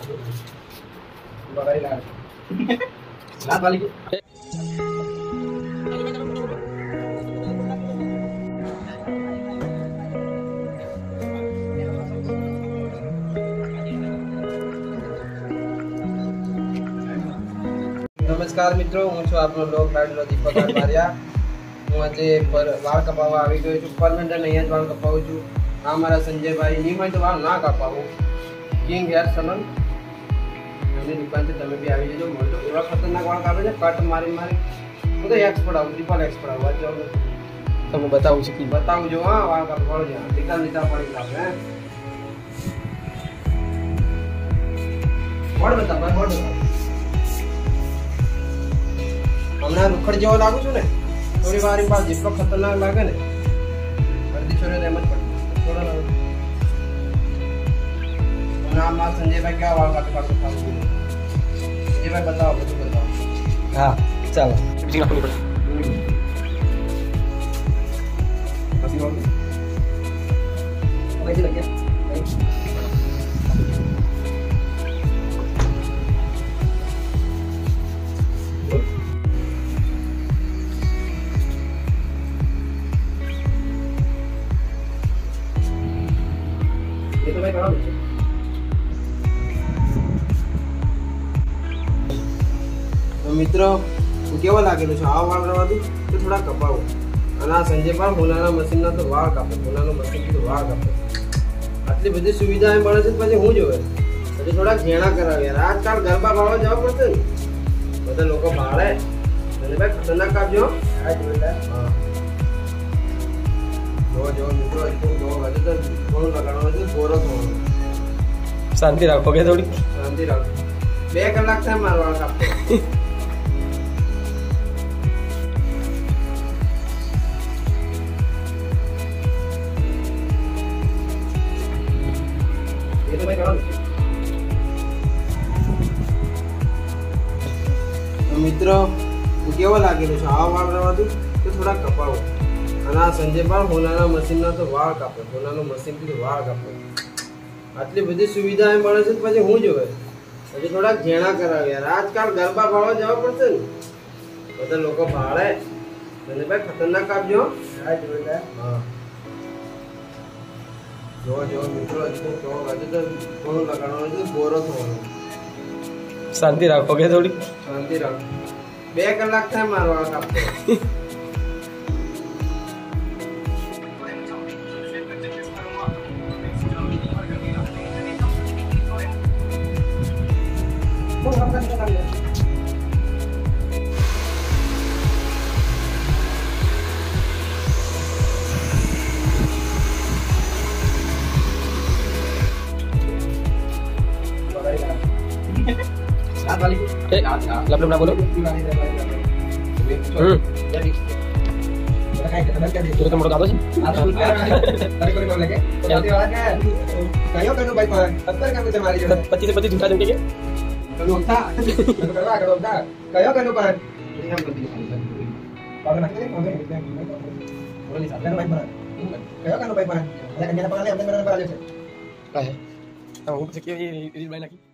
बगाई लाल लाल वाली की नमस्कार मित्रों, हूँ छुं आपनो लोक लाडलो दीपक आचार्य। हूँ आज वाळ कपावा આવી ગયો છું। પરમેનન્ટ અહીંયા જ વાળ કપાવું છું। આ મારા સંજયભાઈ નિયમિત વાળ ના કપાવું, કિંગ હેર સલૂન એમની દુકાનથી તમે બી આવી જજો। મને તો એવા ખતરનાક વાળ કાપે છે, કટ મારી મારી હું તો એક્સપર્ટ આવું, ટ્રિપલ એક્સપર્ટ આવું। આ જાવ તમને બતાવું છું, બતાવું જો। હા, વાળ કાપવા જ લીધા લીધા પાણી કાપે હે બોડ બતા ભાઈ, બોડ બતા। हमने रुखड़ जेव लागू छू ने थोड़ी बार पास जितलो खतरनाक लागे ने अर्धी छोरे एम ज पड़े थोड़ा नाम मां संजय भाई क्या वाल काटे काटे खाऊ संजय भाई बताओ, બધું बताओ। हां चलो मीटिंग આપણી પડે પછી બોલ હવે લગ ગયા तो मित्रों केवा लागेलो छे आ वाळ रवा दू तो थोड़ा कपावो અને આ સંજય પણ હોનાના મશીનના તો વાળ કાપે, હોનાનો મશીન તો વાળ કાપે। આટલી બધી સુવિધા મળે છે પછી હું જોવે પછી થોડા ઘેણા કરાવે યાર। આજકાલ ગરબા ભાળવા જવા પડશે ને, બધા લોકો ભાળે અને ભાઈ ખતરનાક કાપજો। આ જોઈલા હા જો મિત્રો એટલું જો હજુ તો થોડું લગાડવાનું છે, બોરો થોડું શાંતિ રાખો કે થોડી શાંતિ રાખો। 2 કલાક થાય મારો વાળ કાપતો। ये तो भाई करा तो मित्रों केवा लागेलो छे आ वाळ रवा दू तो थोड़ा कपावो અને આ સંજય પણ હોનાના મશીનના તો વાળ કાપે, હોનાનો મશીનથી તો વાળ કાપે। આટલી બધી સુવિધા મળે છે પછી હું જોવે પછી થોડા ઘેણા કરાવે યાર। આજકાલ ગરબા ભાળવા જવા પડશે ને, બધા લોકો ભાળે અને ભાઈ ખતરનાક કાપજો। આ જોઈલા હા જો મિત્રો હજુ તો થોડું લગાડવાનું છે, બોરો થવાનો। શાંતિ રાખો કે થોડી શાંતિ રાખો। 2 કલાક થાય મારો વાળ કાપતો। लाल वाली लब ना बोलो तो तुम मोटा दो अरे कोई बोल लगे जल्दी वाला क्या कयो कनो भाई पर 70 का में मारी जो 25 से 25 झूठा देंगे क्या कनो था कयो कनो पर ये हम बंदी और ना के बोले बोली साथ में भाई पर कयो कनो भाई पर अरे कन्या पर ले हमने मेरा पर ले का है हम से के ये रील बनाई